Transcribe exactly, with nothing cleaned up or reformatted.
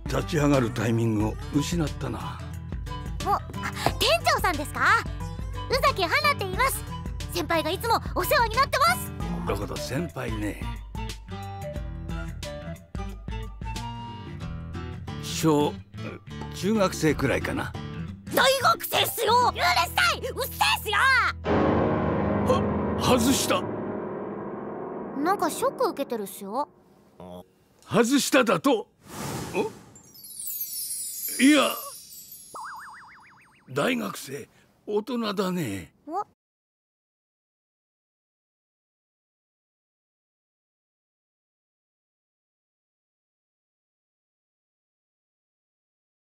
立ち上がるタイミングを失ったな。 お、あ、店長さんですか？宇崎花って言います。先輩がいつもお世話になってます。 なるほど、先輩ね。小中学生くらいかな。 大学生っすよ。うるさい、うっせえっすよ。 は外した。 なんかショック受けてるっすよ。 外しただと？いや、大学生、大人だね。 お、